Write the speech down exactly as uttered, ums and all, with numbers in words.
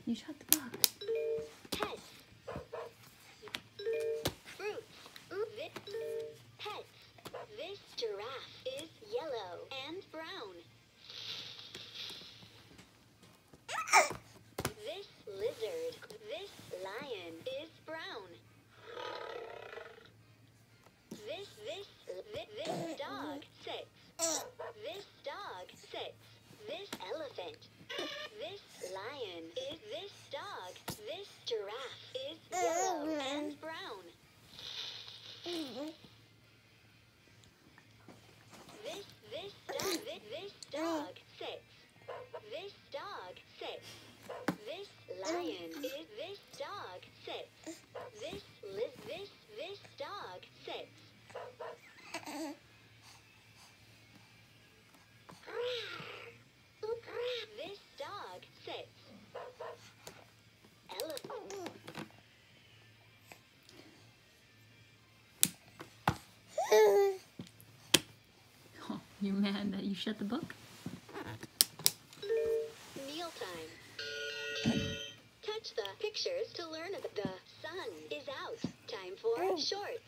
You shut the book. Pets. Fruits. This. Pets. This giraffe is yellow and brown. This lizard. This lion is brown. This, this, this, this dog sits. This dog sits. This elephant. This lion is this dog. This giraffe is yellow and brown. This, this dog, this, this dog sits. This dog sits. This lion is this dog sits. This, liz, this, this dog sits. This dog sits. Elephant. Oh, you're mad that you shut the book? Mealtime. Touch the pictures to learn that the sun is out. Time for short